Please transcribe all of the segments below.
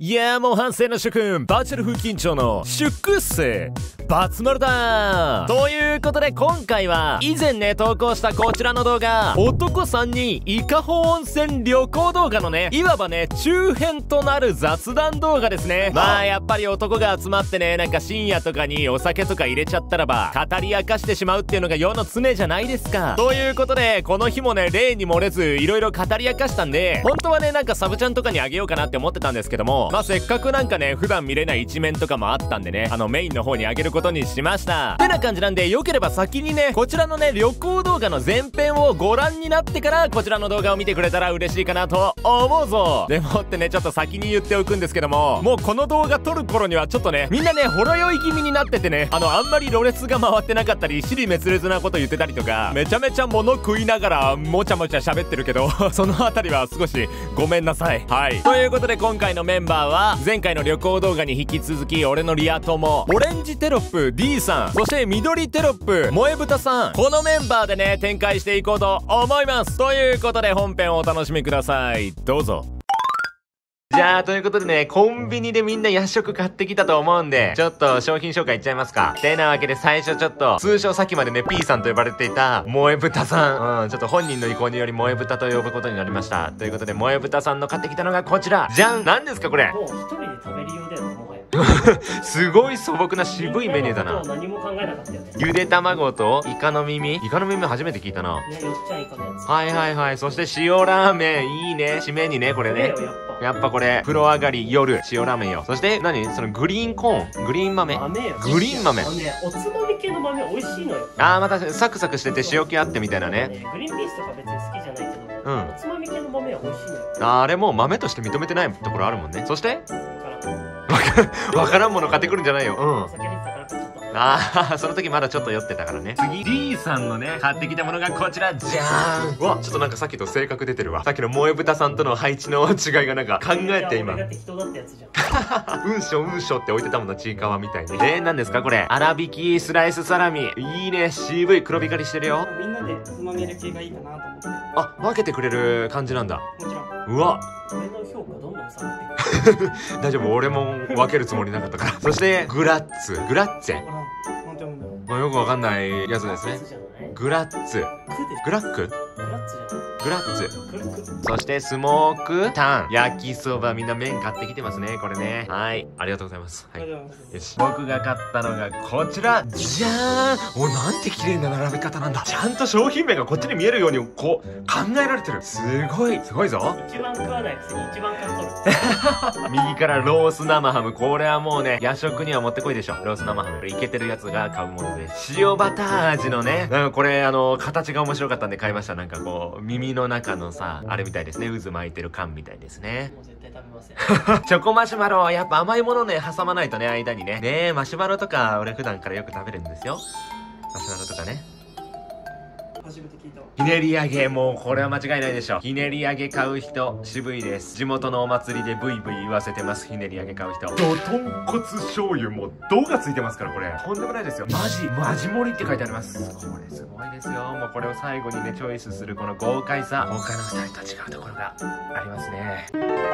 いやーもう反省の諸君、バーチャル風緊張の出世バツ丸だーということで、今回は以前ね投稿したこちらの動画、男3人伊香保温泉旅行動画のね、いわばね中編となる雑談動画ですね。まあやっぱり男が集まってね、なんか深夜とかにお酒とか入れちゃったらば語り明かしてしまうっていうのが世の常じゃないですか。ということでこの日もね例に漏れずいろいろ語り明かしたんで、本当はねなんかサブちゃんとかにあげようかなって思ってたんですけども、まあせっかくなんかね普段見れない一面とかもあったんでね、メインの方にあげることにしました。てな感じなんで、よければ先にねこちらのね旅行動画の前編をご覧になってからこちらの動画を見てくれたら嬉しいかなと思うぞ。でもってねちょっと先に言っておくんですけども、もうこの動画撮る頃にはちょっとねみんなねほろ酔い気味になっててね、あんまりろれつが回ってなかったり尻滅裂なこと言ってたりとか、めちゃめちゃ物食いながらもちゃもちゃ喋ってるけどそのあたりは少しごめんなさい。はい、ということで今回のメンバーは前回の旅行動画に引き続き俺のリア友オレンジテロップ D さん、そして緑テロップ萌え豚さん、このメンバーでね展開していこうと思います。ということで本編をお楽しみください。どうぞ。じゃあということでね、コンビニでみんな夜食買ってきたと思うんで、ちょっと商品紹介いっちゃいますか。てなわけで最初ちょっと通称さっきまでね P さんと呼ばれていた萌え豚さん、ちょっと本人の意向により萌え豚と呼ぶことになりました。ということで萌え豚さんの買ってきたのがこちらじゃん。何ですかこれ。 もう一人で食べるようだよ、もはやすごい素朴な渋いメニューだな。 何も考えなかったよね。 ゆで卵とイカの耳初めて聞いたな。 ね、よっちゃんイカのやつ。 はいはいはい。そして塩ラーメン、いいね。締めにねこれね、やっぱこれ風呂上がり夜塩ラーメンよ。そして何そのグリーンコーン、グリーン豆、 豆よ。 グリーン豆。 おつまみ系の豆美味しいのよ。 またサクサクしてて塩気あってみたいなね。 グリーンピースとか別に好きじゃないけど、おつまみ系の豆は美味しいのよ。 あれもう豆として認めてないところあるもんね。そしてわからんもの買ってくるんじゃないよ。その時まだちょっと酔ってたからね。次 D さんのね買ってきたものがこちらじゃーん。わ、ちょっとなんかさっきと性格出てるわ。さっきの萌え豚さんとの配置の違いがなんか考えて今適当だったやつじゃんうんしょって置いてたものちいかわみたいに。何ですかこれ。粗挽きスライスサラミ、いいね。渋い黒光りしてるよ。 みんなでつまめる系がいいかなと思って。 分けてくれる感じなんだ。 もちろん。 うわ、 俺の評価どんどん下がってくる大丈夫、俺も分けるつもりなかったからそしてグラッツェよくわかんないやつですね。グラッツ、グラック、グラッツ、そしてスモークタン、焼きそば。みんな麺買ってきてますねこれね。はい、ありがとうございます。はい、よし、僕が買ったのがこちらじゃーん。なんて綺麗な並べ方なんだ。ちゃんと商品名がこっちに見えるようにこう考えられてる。すごいぞ。 一番食わないくせに一番買っとる右からロース生ハム、これはもうね夜食にはもってこいでしょ。ロース生ハムイケてるやつが買うものです。塩バター味のね、なんかこれ形が面白かったんで買いました。なんかこう耳の中のさあれみたいですね。渦巻いてる缶みたいですね。 もう絶対食べませんチョコマシュマロ、やっぱ甘いものね挟まないとね、間にね。マシュマロとか俺普段からよく食べるんですよ。マシュマロとかね。 初めて聞いたわ。 ひねり揚げ、もうこれは間違いないでしょ。ひねり揚げ買う人渋いです。地元のお祭りでブイブイ言わせてます。ひねり揚げ買う人。ド豚骨醤油も銅がついてますからこれとんでもないですよ。マジ盛りって書いてあります。これすごいですよ。もうこれを最後にねチョイスするこの豪快さ、他の2人と違うところがありますね。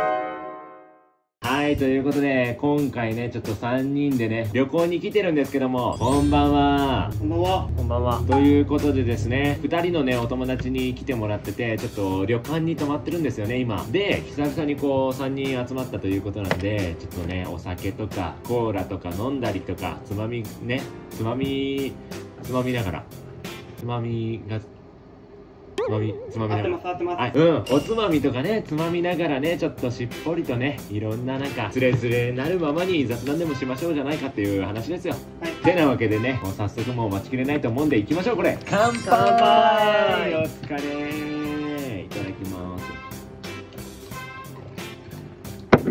はい、ということで今回ねちょっと3人でね旅行に来てるんですけども、こんばんは。 こんばんは。 こんばんは。 ということでですね、2人のねお友達に来てもらってて、ちょっと旅館に泊まってるんですよね今で。久々にこう3人集まったということなんで、ちょっとねお酒とかコーラとか飲んだりとか、つまみながらつまみながら、はい、おつまみとかねつまみながらね、ちょっとしっぽりとねいろんななんかつれづれなるままに雑談でもしましょうじゃないかっていう話ですよ。 はい、 てなわけでね、もう早速もう待ちきれないと思うんで行きましょう。これ乾杯。お疲れ。いただきます。う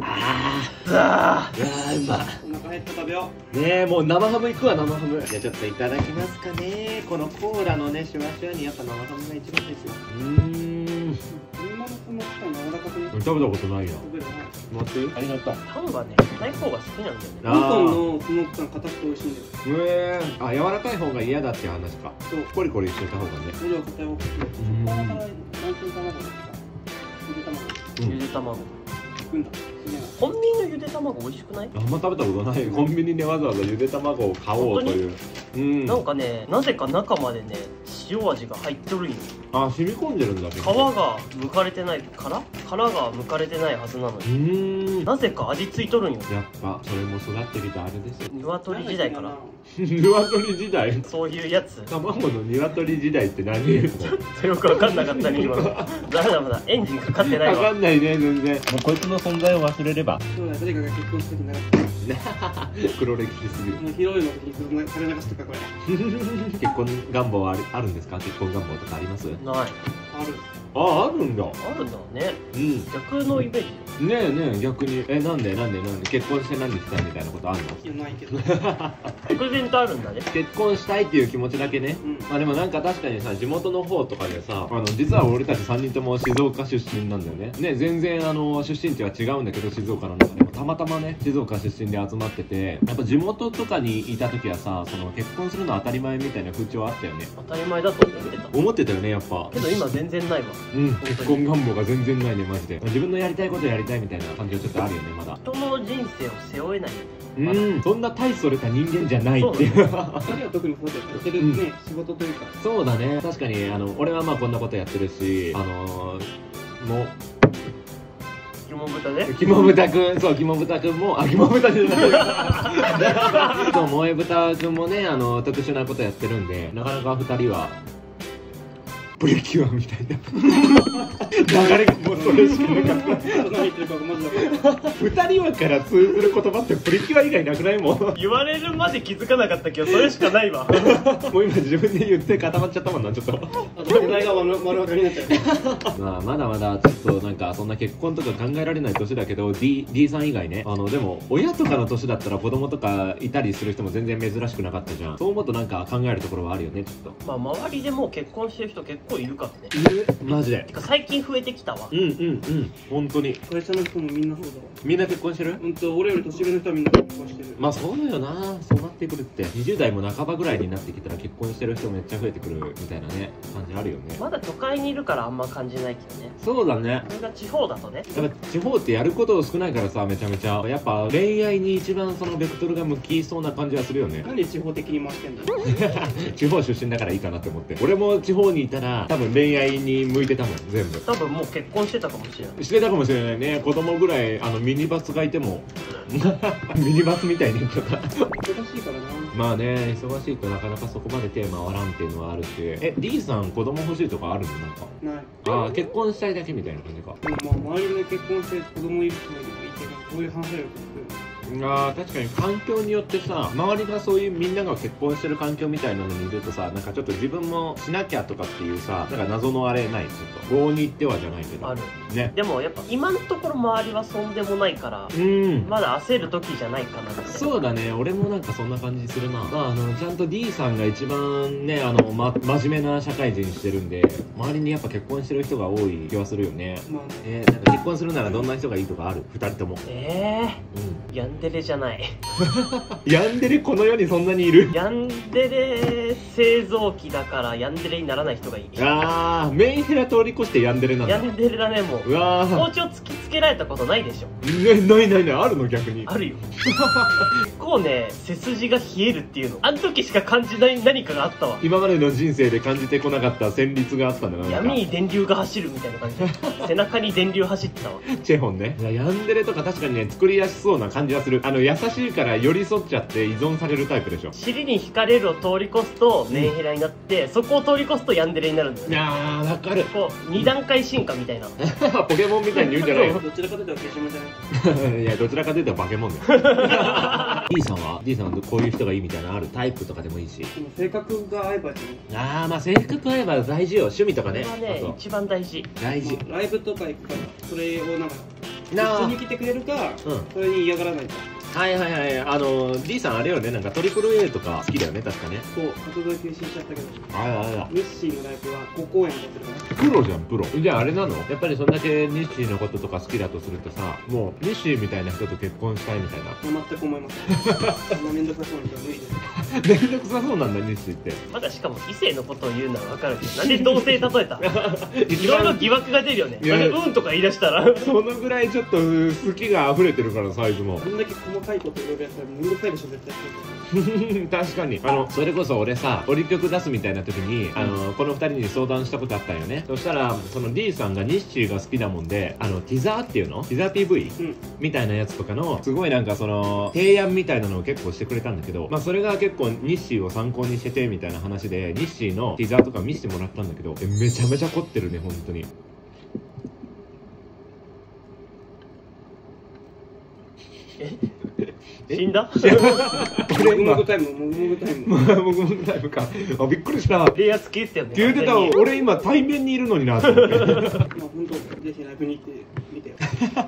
まい。 お腹減った、食べよう。ねえ、もう生ハムいくわ。生ハムじゃあちょっといただきますかね。このコーラのねシュワシュワにやっぱ生ハムが一番ですよ。 女の子もしかも柔らかくね。 食べたことないよ。待ってる。ありがとう。 パンはね硬い方が好きなんだよね。 香港のスモークパン硬くて美味しいんだよ。 柔らかい方が嫌だっていう話か。そう、コリコリしてた方がね。 喉が硬い方が好き。卵だけさ、ゆで卵。 ゆで卵。 くんだ。 本人のゆゆで卵美味しくない？ あんま食べたことない。コンビニでわざわざゆで卵を買おうという。 なんかね、なぜか中までね塩味が入っとるんよ。 あ、染み込んでるんだ。 皮が剥かれてない、殻が剥かれてないはずなのに、なぜか味ついとるんよ。 やっぱそれも育ってきたあれですよ。 鶏時代から鶏時代、 そういうやつ。 卵の鶏時代って何言うの？ ちょっとよく分かんなかったね今の。ダメだまだエンジンかかってないわ。 分かんないね全然。もうこいつの存在を忘れれば。 そうだ、誰かが結婚した時なかった。 黒歴史すぎる。 もう披露宴の時に垂れ流すとかこれ。 結婚願望あるんですか？結婚願望とかあります？ ない。 ある。 あるんだ。 あるんだね。 逆のイメージ。 ねえねえ、逆になんで結婚して何したいみたいなことあるの？ いや、ないけど。 漠然とあるんだね。 結婚したいっていう気持ちだけね。まあでもなんか確かにさ、地元の方とかでさ、実は俺たち3人とも静岡出身なんだよね。ね、全然出身地は違うんだけど、静岡の中でもたまたまね、静岡出身で集まってて、やっぱ地元とかにいた時はさ、その結婚するの当たり前みたいな風潮あったよね。 当たり前だと思ってたよね、やっぱ。 けど今全然ないわ。 結婚願望が全然ないね、マジで。自分のやりたいことやりたいみたいな感じはちょっとあるよね、まだ。 人の人生を背負えない。 そんな大それた人間じゃないっていう。 2人は特にそうだよ。やってるね、仕事というか。 そうだね、確かに俺はまあこんなことやってるし、もう肝豚ね。 肝豚くん、そう、肝豚くんも、肝豚じゃない。そう、萌え豚くんもね、特殊なことやってるんで、なかなか2人はプリキュアみたいな流れがもうそれしかなかった。 何言ってるかマジだから。 2人はから通ずる言葉ってプリキュア以外なくないもん。 言われるまで気づかなかったけど、それしかないわ。 もう今自分で言って固まっちゃったもんな、ちょっと。 お前が丸分かりになっちゃう。 まあまだまだちょっとなんかそんな結婚とか考えられない年だけど、 D さん以外ね、でも親とかの年だったら子供とかいたりする人も全然珍しくなかったじゃん。そう思うとなんか考えるところはあるよね、ちょっと。まあ周りでもう結婚してる人結構いるからね。 マジで。 てか最近増えてきたわ。 本当に。 会社の人もみんなそうだわ。 みんな結婚してる？ 俺より年上の人はみんな結婚してる。 まあそうだよな、そうなってくるって。20代も半ばぐらいになってきたら結婚してる人めっちゃ増えてくるみたいなね、感じあるよね。 まだ都会にいるからあんま感じないけどね。 そうだね。 それが地方だとね。 やっぱ地方ってやること少ないからさ、めちゃめちゃやっぱ恋愛に一番そのベクトルが向きそうな感じはするよね。 なんで地方的に回してんだ地方出身だからいいかなって思って。俺も地方にいたら多分恋愛に向いてたもん、全部。 多分もう結婚してたかもしれない。 してたかもしれないね。子供ぐらいミニバスがいてもミニバスみたいに言っちゃった。 忙しいからな。 まあね、忙しいとなかなかそこまで手回らんっていうのはあるし。D さん子供欲しいとかあるの？なんかない。 結婚したいだけみたいな感じか。 でもまあ周りで結婚して子供いる人もいて、こういう話を聞く。 確かに環境によってさ、周りがそういうみんなが結婚してる環境みたいなのにいるとさ、なんかちょっと自分もしなきゃとかっていうさ、なんか謎のあれない？ちょっと郷に行ってはじゃないけど。 あるね。 でもやっぱ今のところ周りはそんでもないから、まだ焦る時じゃないかなって。 そうだね、俺もなんかそんな感じするな。ちゃんと D さんが一番ね、真面目な社会人してるんで、周りにやっぱ結婚してる人が多い気はするよね。なんか結婚するならどんな人がいいとかある？2人とも。 ヤンデレじゃない。 ヤンデレこの世にそんなにいる？ ヤンデレ製造機だからヤンデレにならない人がいい。 メンヘラ通り越してヤンデレなんだ。 ヤンデレだね、もう。包丁突きつけられたことないでしょ。 ないあるの？逆にあるよ。結構ね、背筋が冷えるっていうの、あの時しか感じない何かがあったわ。 今までの人生で感じてこなかった旋律があったんだな。 闇に電流が走るみたいな感じで背中に電流走ってたわ。 チェホンね。ヤンデレとか確かにね、作りやすそうな感じはする。優しいから寄り添っちゃって依存されるタイプでしょ。 尻に惹かれるを通り越すとメンヘラになって、そこを通り越すとヤンデレになるんだよね。 わかる。 こう2段階進化みたいな。 ポケモンみたいに言うんじゃないよ。 どちらかというと消しゴムじゃない。 いや、どちらかというとバケモンだよ。D さんはこういう人がいいみたいなのある？タイプとかでもいいし。 性格が合えばじゃまあ性格合えば大事よ。趣味とかね。 それはね、一番大事。 ライブとか行くから、それをなんか一緒に来てくれるか、それに嫌がらないか。 はいはいはい、D さんあれよね、なんかトリプル A とか好きだよね、確かね。 そう、活動休止しちゃったけど。 あ日誌のライブは5公演残ってるから。 プロじゃん、プロ。じゃああれなの、やっぱりそんだけ日誌のこととか好きだとするとさ、もう日誌みたいな人と結婚したいみたいな。 全く思いません。そんなめんどくさそうな人は無理です。 めんどくさそうなんだ、日誌って。 まだしかも異性のことを言うのは分かるけど、なんで同性例えたいろいろ疑惑が出るよね。なんでうんとか言い出したらそのぐらいちょっと好きが溢れてるから、サイズも。 こんだけ細かいこといろいろやったらめんどくさいでしょ、絶対。 確かにそれこそ俺さ、オリ曲出すみたいな時にこの2人に相談したことあったんよね。そしたらその D さんがニッシーが好きなもんで、ティザーっていうの、ティザー PV、みたいなやつとかのすごいなんかその提案みたいなのを結構してくれたんだけど、まあそれが結構ニッシーを参考にしててみたいな話で、ニッシーのティザーとか見せてもらったんだけど、めちゃめちゃ凝ってるね、本当に。 死んだ俺もぐタイム、もぐもぐタイム。 もぐもぐタイムか。あ、びっくりした。 レイヤー好きってよね。 言うてた。俺今対面にいるのになと思って。 まあ本当ぜひライブに行ってみてよ。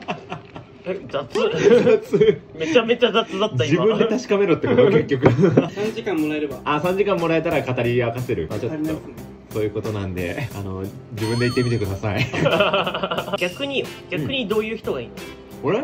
雑めちゃめちゃ雑だった今。 自分で確かめろってこと結局。 3時間もらえれば。 あ、3時間もらえたら語り明かせる。ちょっと足りないですね。 そういうことなんで、自分で言ってみてください。 逆にどういう人がいいの？ 俺？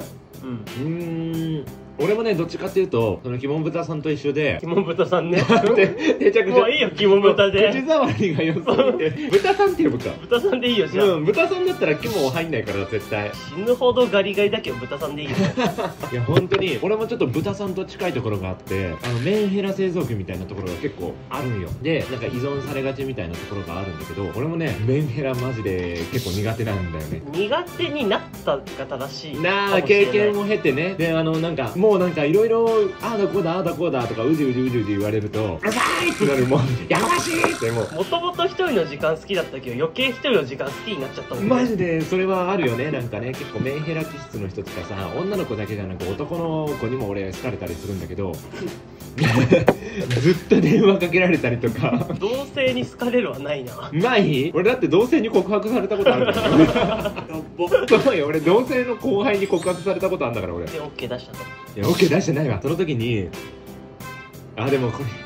俺もね、どっちかっていうと、そのキモンブタさんと一緒で、 キモンブタさんね。 定着もういいよ、キモンブタで。 口触りが良すぎて、ブタさんって呼ぶか。 ブタさんでいいよ、じゃあ。 ブタさんだったらキモ入んないから、絶対。 死ぬほどガリガリだけど、ブタさんでいいよ。 いや、本当に、俺もちょっとブタさんと近いところがあって、メンヘラ製造機みたいなところが結構あるんよ。で、なんか依存されがちみたいなところがあるんだけど、俺もね、メンヘラマジで結構苦手なんだよね。 苦手になったが正しい。 経験を経てね。で、なんか、もうなんかいろいろ、ああだこうだ、ああだこうだとか、うじうじ言われると、うるさいってなる、もう、やましいってもう。 もともと一人の時間好きだったけど、余計一人の時間好きになっちゃったもんね。 マジで、それはあるよね。なんかね、結構メンヘラ気質の人とかさ、女の子だけじゃなく男の子にも俺好かれたりするんだけど、ずっと電話かけられたりとか。 同性に好かれるはないな。 ない？俺だって同性に告白されたことあるからね。そうよ、俺同性の後輩に告白されたことあるんだから俺。 で OK 出したと。 いや OK 出してないわ。その時にでもこれ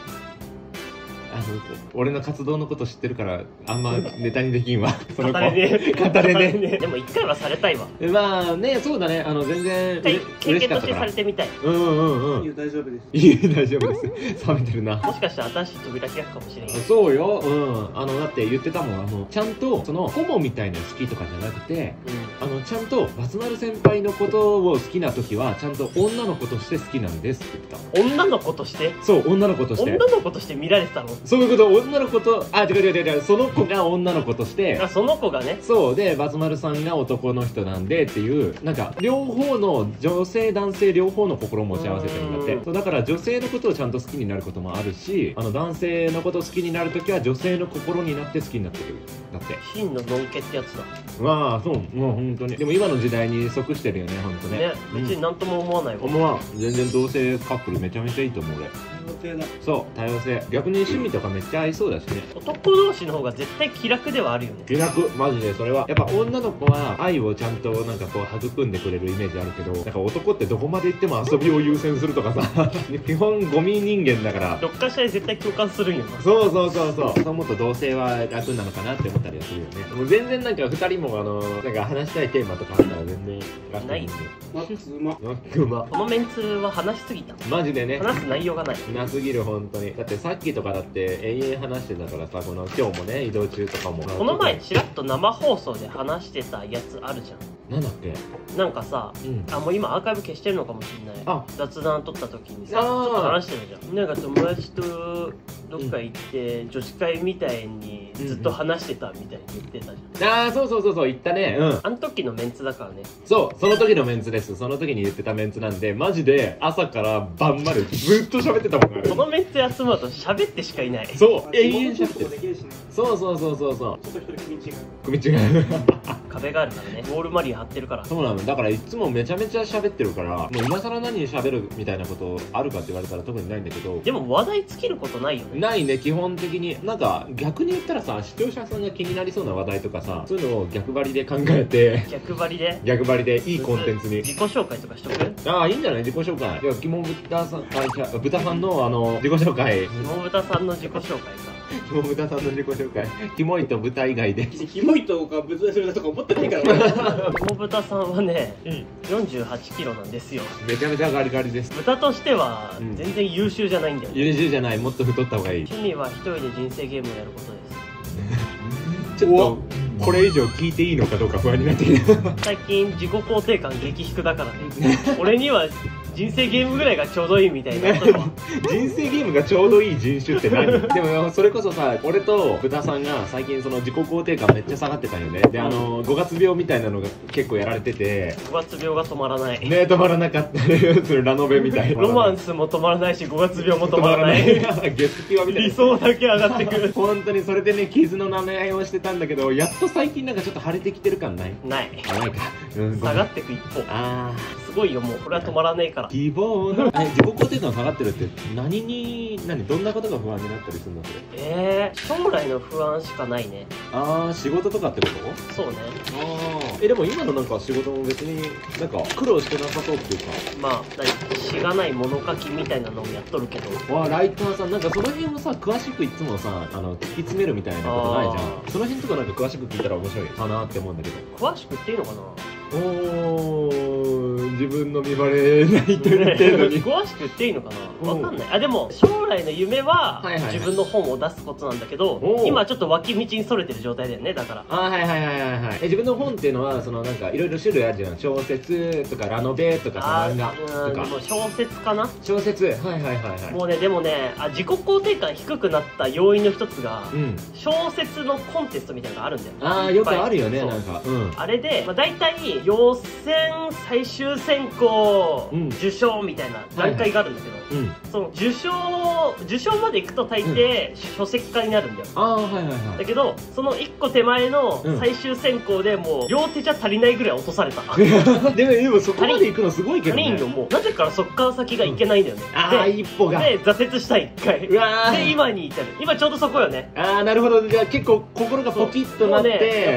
俺の活動のこと知ってるからあんまネタにできんわ。その子語れね。 でも一回はされたいわ。 まあね、そうだね。全然経験としてされてみたい。 いい大丈夫です。 いい大丈夫です。冷めてるな。 もしかしたら新しい扉開くかもしれない。 そうよ。だって言ってたもん。ちゃんとそのホモみたいな好きとかじゃなくて、ちゃんとバツ丸先輩のことを好きな時はちゃんと女の子として好きなんですって言ってた。 女の子として？ そう、女の子として。 女の子として見られてたの？ そういうこと。女の子と違う、その子が女の子として、 その子がね、 そうでバツ丸さんが男の人なんでっていう、なんか両方の女性男性両方の心を持ち合わせてるんだって。そうだから女性のことをちゃんと好きになることもあるし、男性のことを好きになるときは女性の心になって好きになってくる。だって真ののんけってやつだ。 まあそう、もう本当に。でも今の時代に即してるよね、本当ね。 別になんとも思わないわ。 思わん。全然同性カップルめちゃめちゃいいと思う俺。そう、多様性。逆に趣味とかめっちゃ合いそうだしね。 男同士の方が絶対気楽ではあるよね。 気楽、マジで。それはやっぱ女の子は愛をちゃんとなんかこう育んでくれるイメージあるけど、なんか男ってどこまで行っても遊びを優先するとかさ基本ゴミ人間だから、 どっかしらで絶対共感するんよな。 そうもっと同性は楽なのかなって思ったりはするよね。もう全然なんか2人もなんか話したいテーマとかあったら全然ない。 マックスうま。 このメンツは話しすぎた。 マジでね。 話す内容がない。 なすぎる本当に。だってさっきとかだって延々話してたからさ、今日もね、移動中とかも。 この前ちらっと生放送で話してたやつあるじゃん。 なんだっけ。 なんかさ、もう今アーカイブ消してるのかもしれない。雑談撮った時にさ、ちょっと話してるじゃん。なんか友達とどっか行って女子会みたいにずっと話してたみたいに言ってたじゃん。 そう言ったね。 あの時のメンツだからね。 そう、その時のメンツです。その時に言ってたメンツなんで、マジで朝から晩までずっと喋ってたもんね。 このメンツ集まると喋ってしかいない。 そう、永遠喋ってる。そう。 ちょっと一人組違う。 壁があるからね。ウォールマリー張ってるから。 そうなの。だからいつもめちゃめちゃ喋ってるから、もう今更何喋るみたいなことあるかって言われたら特にないんだけど。 でも話題尽きることないよね。 ないね、基本的に。なんか逆に言ったらさ、 さ、視聴者さんが気になりそうな話題とかさ、そういうのを逆張りで考えて、 逆張りでいいコンテンツに自己紹介とかしとく？ ああ、いいんじゃない？自己紹介。いや、肝豚さん、豚さんの自己紹介。 肝豚さんの自己紹介か。 肝豚さんの自己紹介。キモいと豚以外で。 キモいとか豚だとか思ってないから肝豚さんはね、48キロなんですよ。 めちゃめちゃガリガリです。 豚としては全然優秀じゃないんだよね。 優秀じゃない、もっと太った方がいい。 趣味は一人で人生ゲームをやることです。 ちょっとこれ以上聞いていいのかどうか不安になってきた。 最近自己肯定感激低だからね。俺には人生ゲームぐらいがちょうどいいみたいな。 人生ゲームがちょうどいい人種って何？でもそれこそさ、俺と豚さんが最近その自己肯定感めっちゃ下がってたよね。で5月病みたいなのが結構やられてて、 5月病が止まらないね。止まらなかった。それラノベみたいな。 ロマンスも止まらないし5月病も止まらない。 ゲスキワみたいな。 理想だけ上がってくる。 本当にそれでね、傷の舐め合いをしてたんだけど、やっと最近なんかちょっと腫れてきてる感ない？ ない。 ないか。 下がってく一方。 ああ。すごいよ、もうこれは止まらねえから。 希望の自己肯定感下がってるってどんなことが不安になったりするのそれ？ 将来の不安しかないね。 ああ、仕事とかってこと？ そうね。 ああ。でも今のなんか仕事も別になんか苦労してなさそうっていうか、 まあしがない物書きみたいなのをやっとるけど。 わあ、ライターさんなんかその辺もさ、詳しくいつもさ突き詰めるみたいなことないじゃん。その辺とかなんか詳しく聞いたら面白いかなって思うんだけど。 詳しくっていいのかな？ おー、自分の見バレないと言ってるのに詳しく言っていいのかな？わかんない。あ、でも将来の夢は自分の本を出すことなんだけど、今ちょっと脇道にそれてる状態だよね。だからはいはいはいはいはい。自分の本っていうのはそのなんかいろいろ種類あるじゃん。小説とかラノベとかさ、漫画とか。 もう小説かな？ 小説。はいはいはいはい。 もうね、でもね、自己肯定感低くなった要因の一つが、小説のコンテストみたいなのがあるんだよ。 ああ、よくあるよね。なんかあれで大体予選最終選考受賞みたいな段階があるんだけど、その受賞までいくと大抵書籍化になるんだよ。だけどその1個手前の最終選考でもう両手じゃ足りないぐらい落とされた。 でもそこまで行くのすごいけどね。 足りんよ、もうなぜからそっから先がいけないんだよね。 ああ、一歩がで挫折した1回。で今に至る。今ちょうどそこよね。 ああ、なるほど。じゃあ結構心がポキッとなって、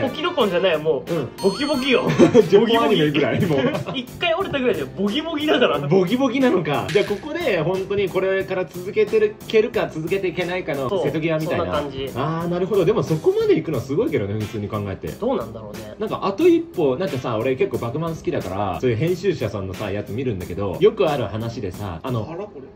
ポキロコンじゃないよ、もうボキボキよ。 ボキボキぐらい。もう 1回折れたぐらいでボキボキだから。 ボキボキなのか。じゃあここで本当にこれから続けていけるか続けていけないかの瀬戸際みたいな。 そんな感じ。 ああ、なるほど。でもそこまで行くのはすごいけどね、普通に考えて。 どうなんだろうね。 なんかあと一歩、なんかさ、俺結構バクマン好きだからそういう編集者さんのさやつ見るんだけど、よくある話でさ、 これ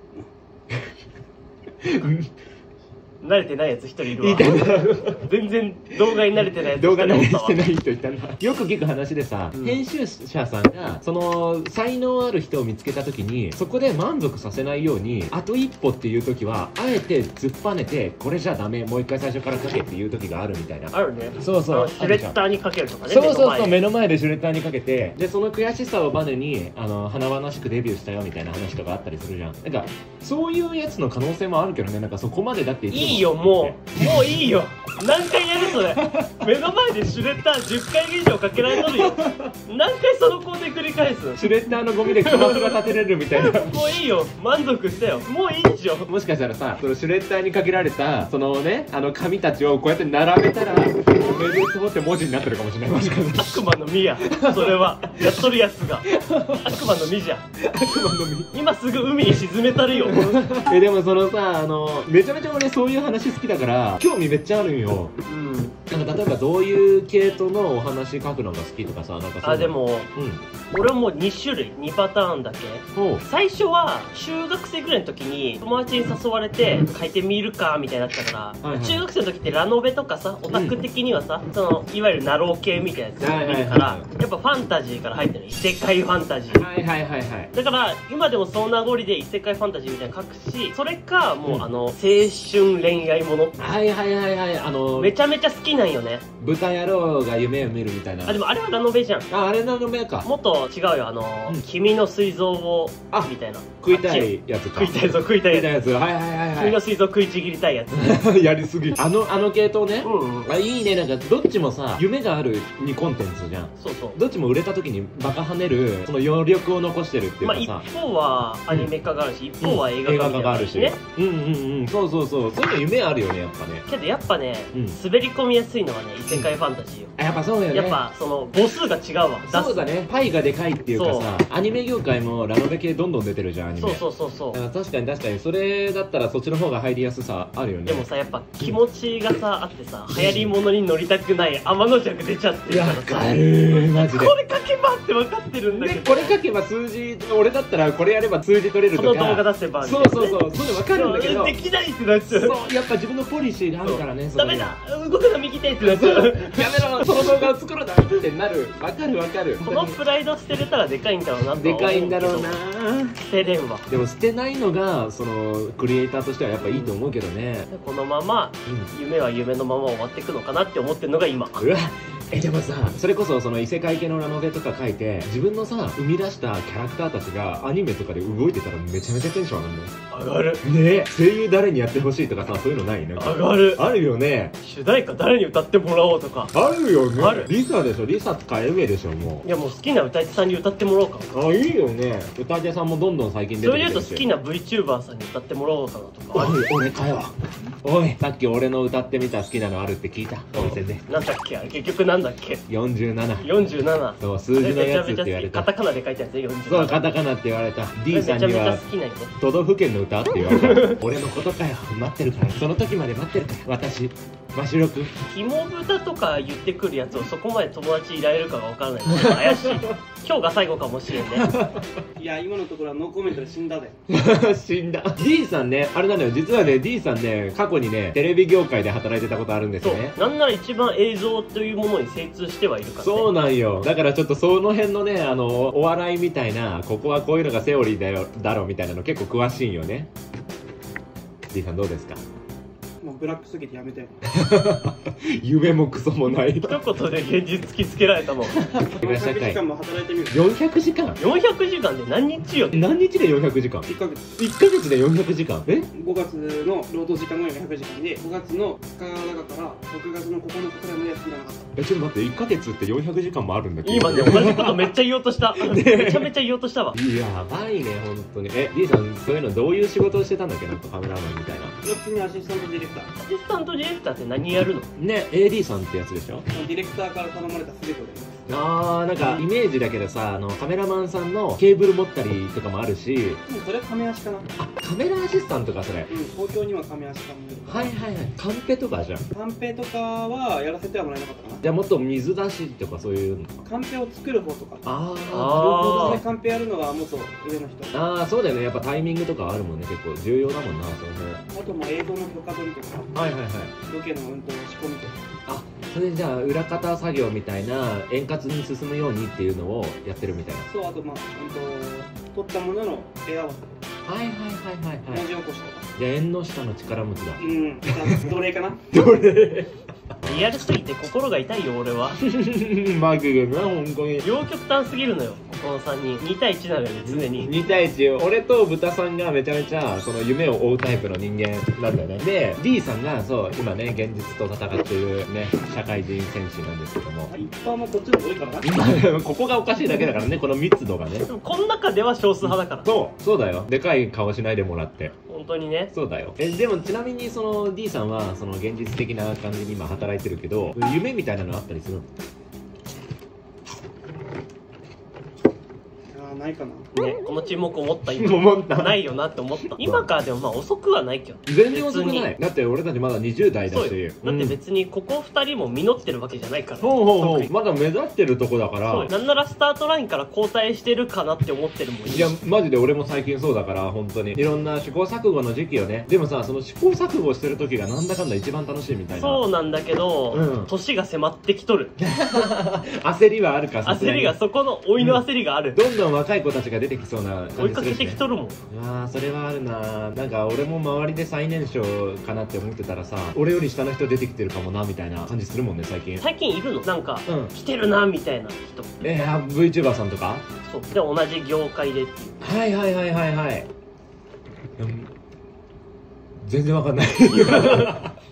慣れてないやつ一人いるわ。全然動画に慣れてないやつ。 動画慣れしてない人いたな。よく聞く話でさ、編集者さんがその才能ある人を見つけた時にそこで満足させないように、あと一歩っていう時はあえて突っぱねて、これじゃダメ、もう一回最初から書けっていう時があるみたいな。 あるね。 そうそう。 シュレッダーにかけるとかね。 そう目の前でシュレッダーにかけて、でその悔しさをバネに華々しくデビューしたよみたいな話とかあったりするじゃん。なんかそういうやつの可能性もあるけどね。なんかそこまでだっていいよ、もういいよ。何回やるそれ。目の前でシュレッダー10回以上かけられとるよ。何回その工程繰り返す？ シュレッダーのゴミでクマスが立てれるみたいな。 もういいよ、満足したよ。もういいでしょ。 もしかしたらさ、そのシュレッダーにかけられたそのね、紙たちをこうやって並べたらおめでとうって文字になってるかもしれない。もしかしたら悪魔の実や。それはやっとるやつが悪魔の実じゃ。 悪魔の実。 今すぐ海に沈めたるよ。 でもそのさ、めちゃめちゃ俺そういう話好きだから興味めっちゃあるんよ。なんか例えばどういう系統のお話書くのが好きとかさ、なんかそう。 でも、俺はもう2種類2パターンだけ。最初は中学生ぐらいの時に友達に誘われて書いてみるかみたいになったから、中学生の時ってラノベとかさ、オタク的にはさ、そのいわゆるナロー系みたいなやつ見るから、やっぱファンタジーから入ってる。異世界ファンタジー。だから今でもその名残で異世界ファンタジーみたいなの書くし、それかもう青春恋愛もの。めちゃめちゃ好きなんよね。 豚野郎が夢を見るみたいな。 でもあれはラノベじゃん。 あれラノベか。 もっと違うよ。君の水蔵をみたいな。 食いたいやつか。 食いたいやつ。君の水蔵食いちぎりたいやつ。 やりすぎ。あの系統ね。いいね。なんかどっちもさ、夢がある2コンテンツじゃん。 そうそう。 どっちも売れた時にバカ跳ねるその余力を残してるっていうかさ。 一方はアニメ化があるし、一方は映画化があるしね。 そういうのも夢あるよね、やっぱね。 けどやっぱね、滑り込みやすいのはね異世界ファンタジーよ。 やっぱそうだよね。 やっぱその母数が違うわ。 そうだね、パイがでかいっていうかさ、アニメ業界もラノベ系どんどん出てるじゃん、アニメ。 そう確かにそれだったらそっちの方が入りやすさあるよね。 でもさ、やっぱ気持ちがさあってさ、流行り物に乗りたくない天の弱出ちゃってるからさ。 わかるマジで。 これ書けばって分かってるんだけど、 これ書けば数字、俺だったらこれやれば数字取れるとか、 この動画出せばみたいなね。 そう分かるんだけど、 できないってなっちゃう。 そうやっぱ自分のポリシーがあるからね。 ダメだ、動くの右手ってなっちゃう。 やめろ、その動画を作るなってなる。わかる。 このプライド捨てれたらでかいんだろうなとは思うけど。 でかいんだろうな。 捨てれんわ。 でも捨てないのがそのクリエイターとしてはやっぱいいと思うけどね。 このまま夢は夢のまま終わっていくのかなって思ってるのが今。 うわ、でもさ、それこそその異世界系のラノベとか書いて自分のさ生み出したキャラクターたちがアニメとかで動いてたらめちゃめちゃテンション上がるね。 上がるね。声優誰にやってほしいとかさ、そういうのない？なんか上がる。 あるよね。 主題歌誰に歌ってもらおうとかあるよね。 ある。 リサでしょ。リサかエメでしょ。もいやもう好きな歌い手さんに歌ってもらおうかな。 ういいよね。歌い手さんもどんどん最近出てきてるし。 それで言うと好きな VTuber さんに歌ってもらおうかなとか。 おい、俺かよ。おい、さっき俺の歌ってみた好きなのあるって聞いた。温泉で。 なんだっけ、あれ結局なんだっけ。 47。 47。 そう、数字のやつって言われた。 カタカナで書いてあるやつ47。 そう、カタカナって言われた。D さんにはめちゃめちゃ好きなんよね。 都道府県の歌って言われた。俺のことかよ。待ってるから。その時まで待ってるから。私、真白く。 ひも豚とか言ってくるやつをそこまで友達いられるかが分からない。怪しい。今日が最後かもしれんね。 いや、今のところはノーコメントで死んだで。 死んだ。D さんね、あれなのよ。実はね、D さんね、過去にね、テレビ業界で働いてたことあるんですそうね。 なんなら一番映像というものに精通してはいるからね。 そうなんよ。だからちょっとその辺のね、お笑いみたいな、ここはこういうのがセオリーだろみたいなの結構詳しいんよね。D さんどうですか？ もうブラックすぎてやめて。 夢もクソもない。 一言で現実突きつけられたもん。 400時間も働いてみる。 400時間 400時間で何日よ。 何日で400時間 1ヶ月。 1ヶ月で400時間 5月の労働時間が400時間で、5月の2日中から6月の9日くらいまで休んでなかった。 ちょっと待って、1ヶ月って400時間もあるんだけど。 今ね、同じことめっちゃ言おうとした。めちゃめちゃ言おうとしたわ。 やばいね、本当に。D さん、そういうのどういう仕事をしてたんだっけ？なんかカメラマンみたいな。 4つにアシスタントディレクター。 アシスタントディレクターって何やるの？ ね、AD さんってやつでしょ？ ディレクターから頼まれた全てをやります。 なんかイメージだけどさ、カメラマンさんのケーブル持ったりとかもあるし。 でもそれはカメアシかな。 カメラアシスタントか、それ。 東京にはカメアシかもいる。 はい。カンペとかじゃん。 カンペとかはやらせてはもらえなかったかな。 じゃあもっと水出しとかそういうのか。 カンペを作る方とか。 なるほあーカンペやるのはもっと上の人。 そうだよね。やっぱタイミングとかあるもんね。結構重要だもんな、その辺。 あとまあ映像の許可取りとか、 はい。 ロケの運動仕込みとか。 それじゃあ裏方作業みたいな円滑に進むようにっていうのをやってるみたいな。 そう、あとまあ撮ったものの絵合わせ、 はい。 文字起こしとか。 じゃあ縁の下の力持ちだ。 奴隷かな。 どれ？ リアルすぎて心が痛いよ俺は。 マグがな、本当に。 両極端すぎるのよこの3人。2対1なのよね常に。 2対1。俺と豚さんがめちゃめちゃその夢を追うタイプの人間なんだよね。で D さんがそう今ね現実と戦っているね社会人戦士なんですけども、 一般もこっちの方が多いからな。 ここがおかしいだけだからね、この密度がね。 でもこの中では少数派だから。 そうだよ。でかい顔しないでもらって。 本当にね。 そうだよ。でもちなみにその D さんはその現実的な感じに今働いてるけど、夢みたいなのあったりするの？ ないかな。 ね、この沈黙思った思ったないよなって思った。今からでもまあ遅くはないけど。 全然遅くない。だって俺たちまだ20代だし。 そうよ。だって別にここ2人も実ってるわけじゃないから。 ほうまだ目立ってるとこだから。 そうなんならスタートラインから交代してるかなって思ってるもん。 いやマジで俺も最近そうだから、本当にいろんな試行錯誤の時期よね。でもさ、その試行錯誤してる時がなんだかんだ一番楽しいみたいな。 そうなんだけど、年が迫ってきとる。 焦りはあるか。 焦りが、そこの老いの焦りがある。 どんどん若い子たちが出てきそうな感じするしね。 追いかけてきとるもん。 それはあるな。なんか俺も周りで最年少かなって思ってたらさ、俺より下の人出てきてるかもなみたいな感じするもんね最近。 最近いるのなんか、来てるなみたいな人。 VTuber さんとか。 そうで同じ業界でっていう。 はい。全然わかんない。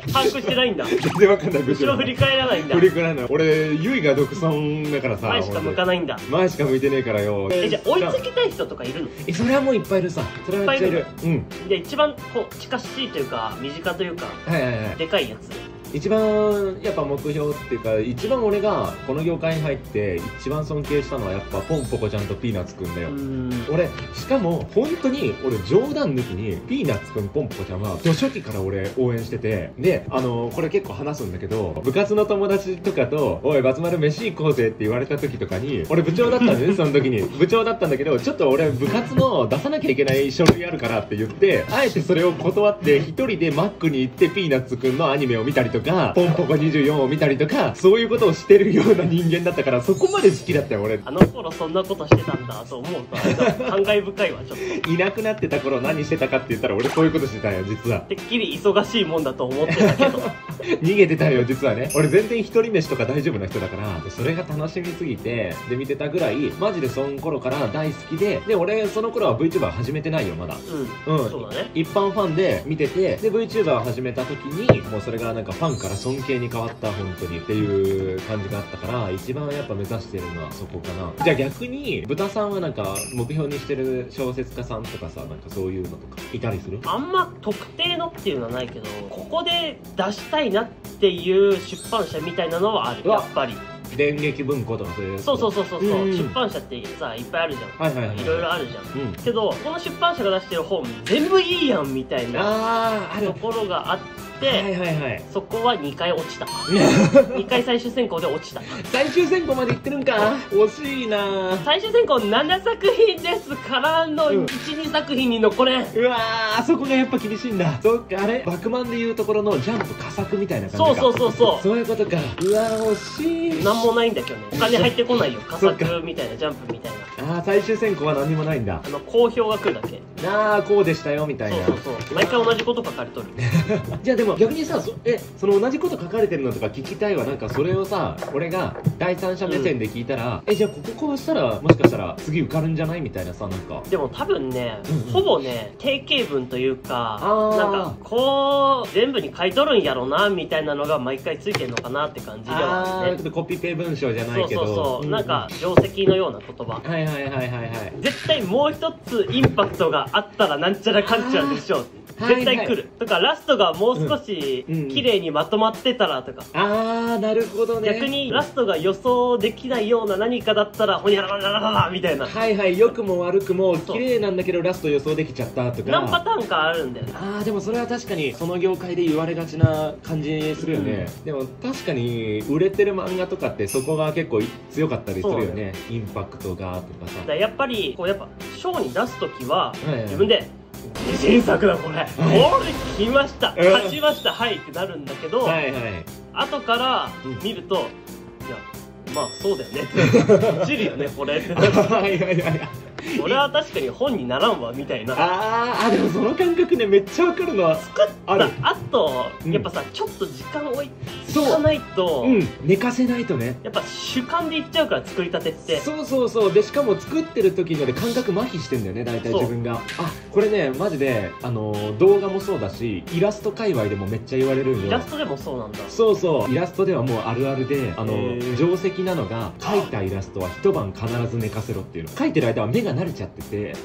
把握してないんだ。 全然わかんない。 後ろ振り返らないんだ。 振り返らない。俺ゆいが独尊だからさ、 前しか向かないんだ。 前しか向いてねえからよ。 じゃあ追いつきたい人とかいるの？ それはもういっぱいいるさ。それはめっちゃいる。うん。 で一番こう近しいというか身近というか、でかいやつ。 一番やっぱ目標っていうか、一番俺がこの業界に入って一番尊敬したのはやっぱポンポコちゃんとピーナッツくんだよ。俺しかも本当に俺冗談抜きにピーナッツくんポンポコちゃんは初期から俺応援してて、でこれ結構話すんだけど、部活の友達とかと「おいバツ丸飯行こうぜ」って言われた時とかに、俺部長だったんだよねその時に。部長だったんだけど、ちょっと俺部活の出さなきゃいけない書類あるからって言って、あえてそれを断って一人でマックに行ってピーナッツくんのアニメを見たりとか、ポンポコ24を見たりとか、そういうことをしてるような人間だったから、そこまで好きだったよ俺。 あの頃そんなことしてたんだと思うと感慨深いわ。ちょっといなくなってた頃何してたかって言ったら、俺そういうことしてたよ実は。 てっきり忙しいもんだと思ってたけど逃げてたよ実はね。俺全然一人飯とか大丈夫な人だから、それが楽しみすぎてで見てたぐらい、マジでその頃から大好きで、俺その頃は VTuber 始めてないよまだ。 そうだね。 一般ファンで見てて、で VTuber 始めた時にもうそれがなんかファンから尊敬に変わった本当にっていう感じがあったから、一番やっぱ目指してるのはそこかな。じゃあ逆に豚さんはなんか目標にしてる小説家さんとかさ、なんかそういうのとかいたりする？ あんま特定のっていうのはないけど、ここで出したいなっていう出版社みたいなのはある。やっぱり電撃文庫とかそういうやつ。 そう出版社ってさいっぱいあるじゃん。いろいろあるじゃん。けどこの出版社が出してる本全部いいやんみたいなところがあって、そこは2回落ちた。2回最終選考で落ちた。 最終選考までいってるんか。惜しいな。 最終選考7作品ですからの 1,2 作品に残れん。 うわー、そこがやっぱ厳しいんだ。そっか、あれバクマンでいうところのジャンプ佳作みたいな感じか。そういうことか。うわー惜しい。 なんもないんだけどね。お金入ってこないよ。佳作みたいな、ジャンプみたいな。 最終選考は何もないんだ。 好評が来るだけ。 こうでしたよみたいな。 毎回同じこと書かれとる。 じゃあでも逆にさ、その同じこと書かれてるのとか聞きたいわ。なんかそれをさ、俺が第三者目線で聞いたら、じゃあこうしたらもしかしたら次受かるんじゃないみたいなさ、なんか。 でも多分ね、ほぼね定型文というか、なんかこう全部に書いとるんやろなみたいなのが毎回ついてるのかなって感じではあるね。 コピペ文章じゃないけど、 なんか定石のような言葉。絶対もう一つインパクトがあったらなんちゃらかんちゃらでしょう。絶対来るとか、ラストがもう少し綺麗にまとまってたらとか。 なるほどね。 逆にラストが予想できないような何かだったらほにゃらららららみたいな。 良くも悪くも綺麗なんだけどラスト予想できちゃったとか何パターンかあるんだよね。 でもそれは確かにその業界で言われがちな感じするよね。でも確かに売れてる漫画とかってそこが結構強かったりするよね。インパクトがとかさ。 やっぱりこう賞に出す時は自分で自信作だこれ来ました勝ちましたはいってなるんだけど、後から見ると、いやまあそうだよねって落ちるよねこれってなる。俺は確かに本にならんわみたいな。 でもその感覚ねめっちゃわかるのは作った後やっぱさちょっと時間置かないと、 寝かせないとね、 やっぱ主観でいっちゃうから作りたてって。 そうでしかも作ってる時ので感覚麻痺してんだよね大体自分が。これねマジで動画もそうだしイラスト界隈でもめっちゃ言われるんよ。 イラストでもそうなんだ。 イラストではもうあるあるで定石なのが、描いたイラストは一晩必ず寝かせろっていうの。描いてる間は目が慣れちゃってて、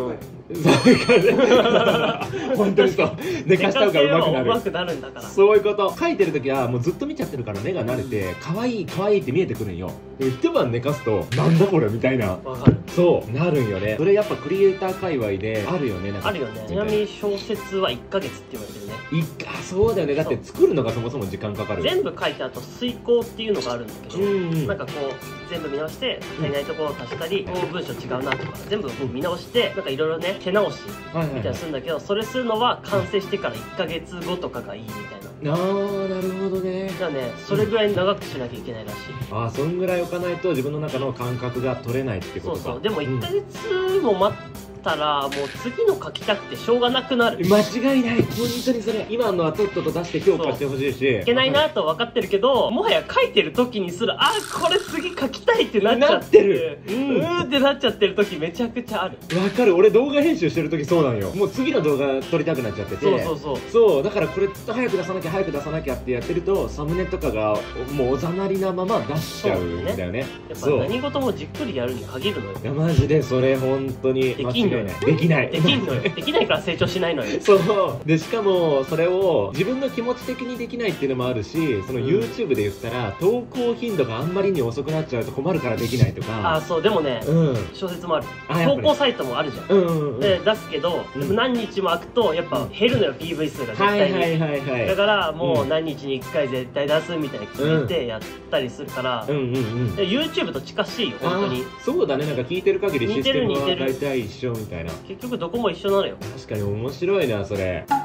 本当にそう寝かした方が上手くなるんだから。そういうこと。描いてる時はもうずっと見ちゃってるから目が慣れて可愛い可愛いって見えてくるんよ。でも一晩寝かすとなんだこれみたいな、そうなるんよね。それやっぱクリエイター界隈であるよね。 あるよね。ちなみに小説は1ヶ月って言われてるね。 そうだよね。だって作るのがそもそも時間かかる。 全部書いてあと遂行っていうのがあるんだけど、なんかこう全部見直して足りないところを足したり、文章違うなとか全部見直してなんかいろいろね手直しみたいなするんだけど、それするのは完成してから1ヶ月後とかがいいみたいな。 なるほどね。 じゃあねそれぐらい長くしなきゃいけないらしい。 そんぐらい置かないと自分の中の感覚が取れないってことか。 でも1ヶ月も待ったらもう次の書きたくてしょうがなくなる。 間違いない、本当にそれ。今のはとっとと出して評価してほしいし、 いけないなと分かってるけど、もはや書いてる時にすらこれ次書きたいってなっちゃってる、ってなっちゃってる時めちゃくちゃある。 わかる。俺動画編集してる時そうなんよ。もう次の動画撮りたくなっちゃってて、そうだからこれ早く出さなきゃ早く出さなきゃってやってると、サムネとかがもうおざなりなまま出しちゃうんだよね。 やっぱ何事もじっくりやるに限るのよ。 いやマジでそれ本当にできんのよ。 できないできんのよ。できないから成長しないのよ。 そうで、しかもそれを自分の気持ち的にできないっていうのもあるし、その YouTube で言ったら投稿頻度があんまりに遅くなっちゃうと困るからできないとか。 そうでもね、小説もある。投稿サイトもあるじゃん。で出すけど何日も空くとやっぱ減るのよ、 PV 数が絶対に。だからもう何日に1回絶対出すみたいに決めてやったりするから、YouTube と近しいよ本当に。 そうだね、なんか聞いてる限りシステムは大体一緒みたいな。 結局どこも一緒なのよ。 確かに面白いなそれ。